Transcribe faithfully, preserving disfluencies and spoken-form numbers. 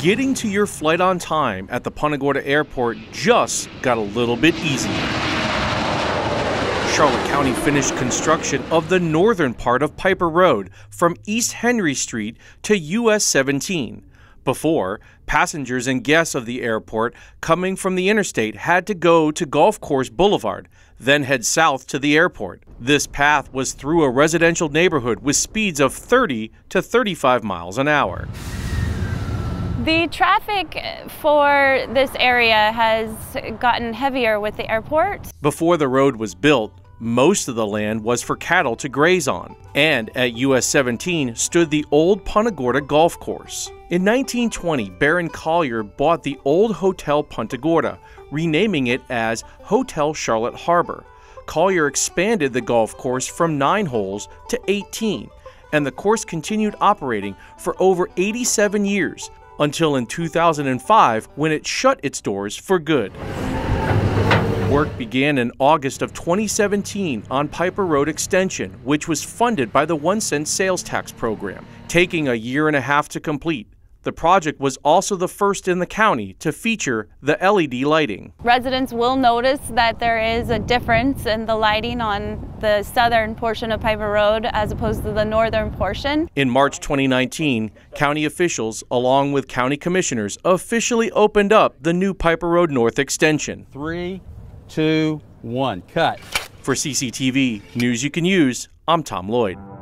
Getting to your flight on time at the Punta Gorda Airport just got a little bit easier. Charlotte County finished construction of the northern part of Piper Road from East Henry Street to U S seventeen. Before, passengers and guests of the airport coming from the interstate had to go to Golf Course Boulevard, then head south to the airport. This path was through a residential neighborhood with speeds of thirty to thirty-five miles an hour. The traffic for this area has gotten heavier with the airport. Before the road was built, most of the land was for cattle to graze on, and at U S seventeen stood the old Punta Gorda Golf Course. In nineteen twenty, Baron Collier bought the old Hotel Punta Gorda, renaming it as Hotel Charlotte Harbor. Collier expanded the golf course from nine holes to eighteen, and the course continued operating for over eighty-seven years, until in two thousand five when it shut its doors for good. Work began in August of twenty seventeen on Piper Road Extension, which was funded by the one cent sales tax program, taking a year and a half to complete. The project was also the first in the county to feature the L E D lighting. Residents will notice that there is a difference in the lighting on the southern portion of Piper Road as opposed to the northern portion. In March twenty nineteen, county officials, along with county commissioners, officially opened up the new Piper Road North extension. Three, two, one, cut. For C C T V News You Can Use, I'm Tom Lloyd.